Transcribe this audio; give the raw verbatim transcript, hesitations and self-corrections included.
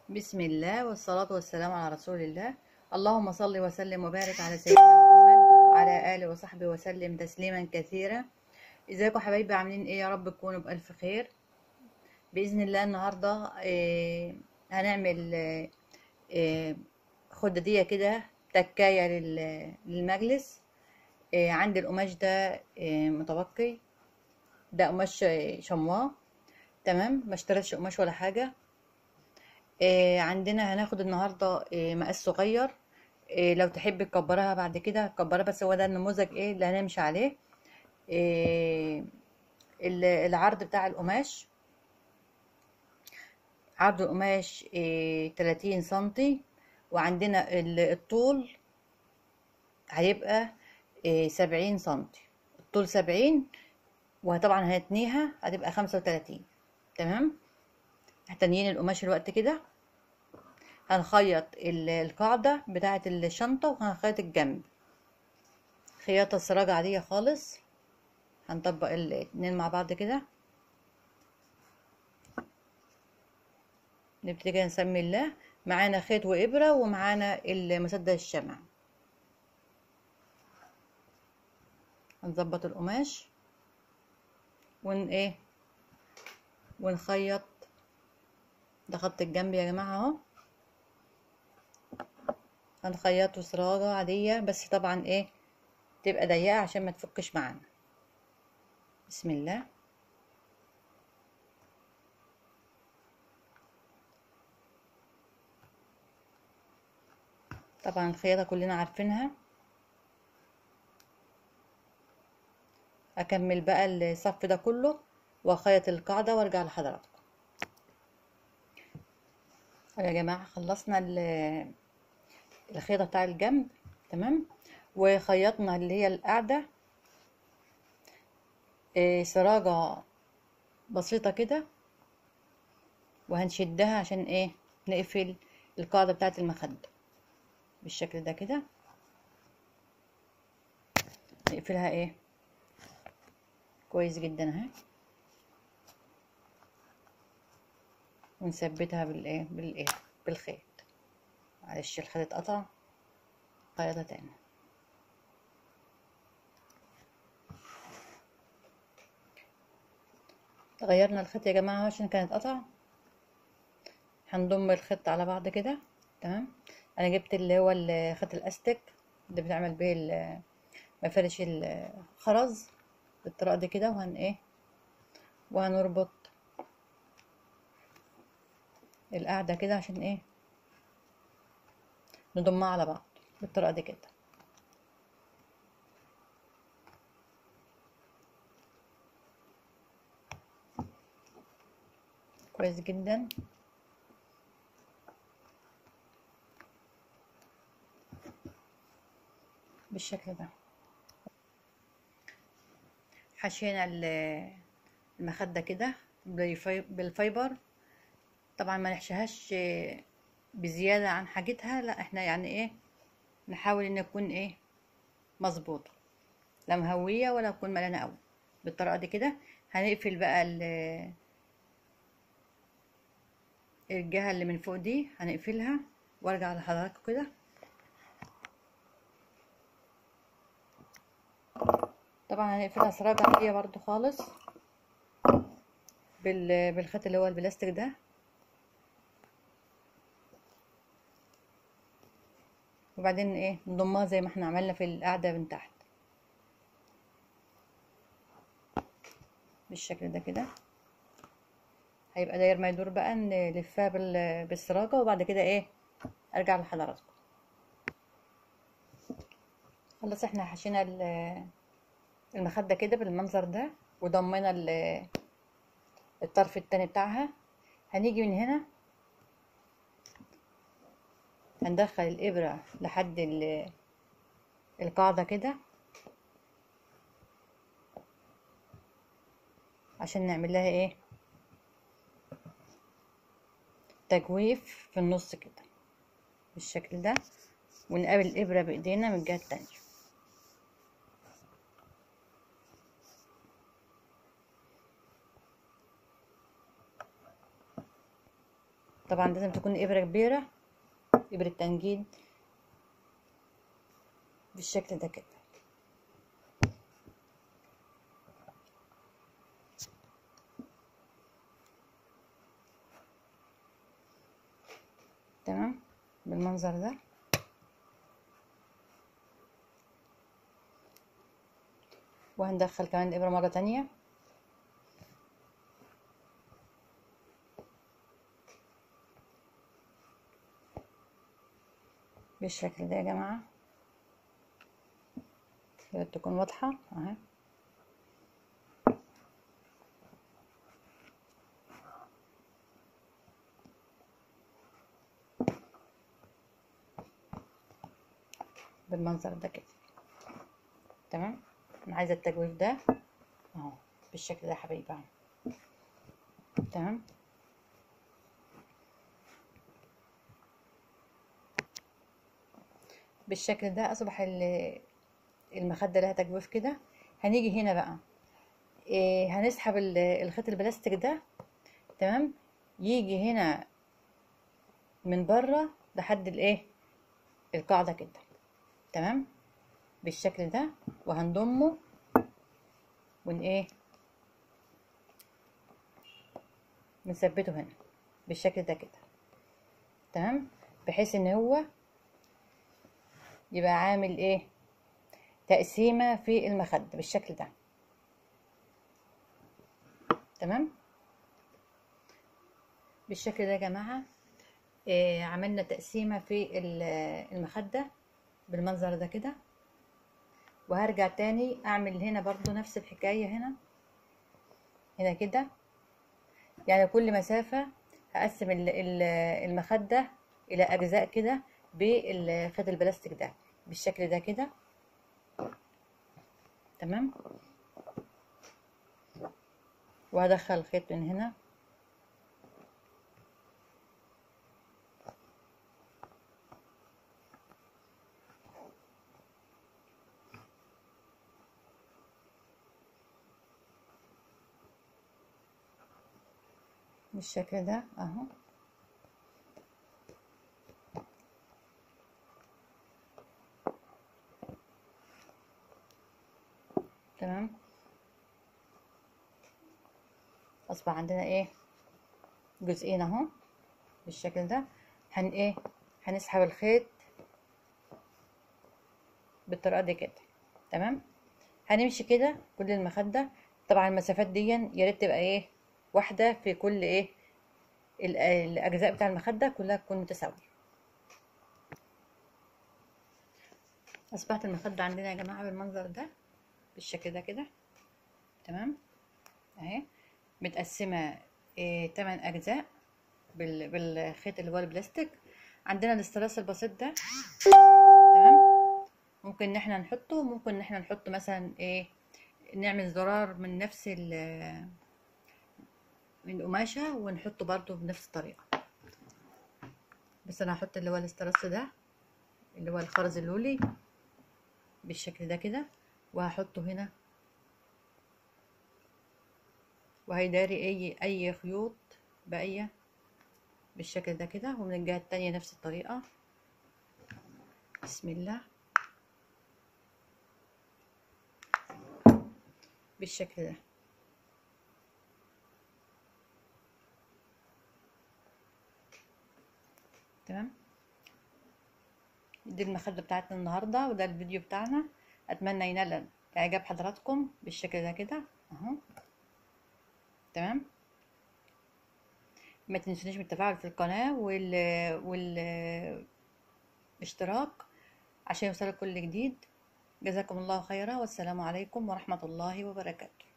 بسم الله والصلاة والسلام على رسول الله. اللهم صل وسلم وبارك على سيدنا محمد وعلى آله وصحبه وسلم تسليما كثيرا. ازيكم حبايبي، عاملين ايه؟ يا رب تكونوا بألف خير بإذن الله. النهاردة إيه هنعمل إيه إيه خدادية كده، تكاية لل- للمجلس. إيه عندي القماش ده إيه متبقي، ده قماش إيه شمواه. تمام، ما اشتريتش قماش ولا حاجة. إيه عندنا هناخد النهارده إيه مقاس صغير. إيه لو تحب تكبرها بعد كده كبرها، بس هو ده النموذج ايه اللي هنمشي عليه. إيه ال- العرض بتاع القماش، عرض القماش إيه تلاتين سنتي، وعندنا ال- الطول هيبقى إيه سبعين سنتي. الطول سبعين، وطبعا هنتنيها هتبقى خمسة وتلاتين. تمام، هتنيين القماش الوقت كده. هنخيط ال- القاعدة بتاعة الشنطة، وهنخيط الجنب خياطة سراجة عادية خالص. هنطبق الاتنين مع بعض كده، نبتدي كده نسمي الله. معانا خيط وإبرة، ومعانا المسدس الشمع. هنظبط القماش ون ايه ونخيط. ده خط الجنب يا جماعة اهو. هنخيطه سراجة عادية، بس طبعا ايه تبقى ضيقة عشان ما تفكش معانا. بسم الله. طبعا الخياطة كلنا عارفينها. اكمل بقى الصف ده كله واخيط القاعدة وارجع لحضراتكم. يا جماعة خلصنا ال- الخيطة بتاع الجنب. تمام، وخيطنا اللي هي القاعدة إيه سراجة بسيطة كده، وهنشدها عشان ايه نقفل القاعدة بتاعة المخدة بالشكل ده كده. نقفلها ايه كويس جدا اهي، ونثبتها بالايه بالايه بالخيط. معلش الخيط اتقطع، خيطة تاني. غيرنا الخيط يا جماعة عشان كانت قطع. هنضم الخيط على بعض كده. تمام، انا جبت اللي هو الخيط الاستك اللي بنعمل بيه ال- مفارش الخرز بالطريقة دي كده. وهن ايه وهنربط القاعدة كده عشان ايه نضمها على بعض بالطريقة دي كده. كويس جدا. بالشكل ده حشينا ال- المخدة كده بالفي- بالفايبر. طبعا ما نحشيهاش بزيادة عن حاجتها، لا احنا يعني ايه نحاول ان يكون ايه مظبوطة، لا مهوية ولا تكون ملانة قوي. بالطريقة دي كده هنقفل بقى ال- الجهة اللي من فوق دي هنقفلها، وارجع لحضراتكم كده. طبعا هنقفلها سراجة عادية برضو خالص بال- بالخيط اللي هو البلاستيك ده. وبعدين ايه نضمها زي ما احنا عملنا في القاعدة من تحت بالشكل ده كده. هيبقى داير ما يدور بقى نلفها بال- بالسراجة، وبعد كده ايه ارجع لحضراتكم. خلاص احنا حشينا ال- المخدة كده بالمنظر ده، وضمينا ال- الطرف التاني بتاعها. هنيجي من هنا هندخل الإبرة لحد ال- القاعدة كده عشان نعمل لها ايه تجويف في النص كده بالشكل ده، ونقابل الإبرة بإيدينا من الجهة التانية. طبعا لازم تكون ابره كبيره، ابره تنجيد بالشكل ده كده. تمام بالمنظر ده. وهندخل كمان الابره مره تانية بالشكل ده يا جماعه، يا ريت تكون واضحه اهي. بالمنظر ده كده. تمام. انا عايزه التجويف ده اهو بالشكل ده يا حبايبي اهو. تمام. بالشكل ده اصبح المخده لها تجويف كده. هنيجي هنا بقى إيه، هنسحب الخيط البلاستيك ده. تمام. يجي هنا من بره لحد الايه القاعده كده. تمام بالشكل ده. وهنضمه ون ايه بنثبته هنا بالشكل ده كده. تمام. بحيث ان هو يبقى عامل ايه تقسيمه في المخده بالشكل ده. تمام بالشكل ده يا جماعه. إيه عملنا تقسيمه في المخده بالمنظر ده كده. وهرجع تاني اعمل هنا برضو نفس الحكايه هنا هنا كده. يعني كل مسافه هقسم المخده الى اجزاء كده بالخيط البلاستيك ده بالشكل ده كده. تمام. وهدخل الخيط من هنا بالشكل ده اهو. تمام. اصبح عندنا ايه جزئين اهو بالشكل ده. هن ايه هنسحب الخيط بالطريقه دي كده. تمام. هنمشي كده كل المخده. طبعا المسافات دي يا ريت تبقى ايه واحده في كل ايه الاجزاء بتاع المخده كلها تكون متساويه. اصبحت المخده عندنا يا جماعه بالمنظر ده بالشكل ده كده. تمام اهي متقسمه إيه تمن اجزاء بالخيط اللي هو البلاستيك. عندنا الاستراس البسيط ده. تمام. ممكن ان احنا نحطه ممكن ان احنا نحط مثلا ايه نعمل زرار من نفس من القماشه ونحطه برضو بنفس الطريقه. بس انا هحط اللي هو الاستراس ده اللي هو الخرز اللولي بالشكل ده كده. وهحطه هنا وهيداري اي اي خيوط باقيه بالشكل ده كده. ومن الجهه التانية نفس الطريقه. بسم الله بالشكل ده. تمام. دي المخده بتاعتنا النهارده وده الفيديو بتاعنا. اتمنى ينال اعجاب حضراتكم بالشكل ده كده اهو. تمام. ما تنسونيش بالتفاعل في القناه وال والاشتراك عشان يوصلك كل جديد. جزاكم الله خيرا والسلام عليكم ورحمه الله وبركاته.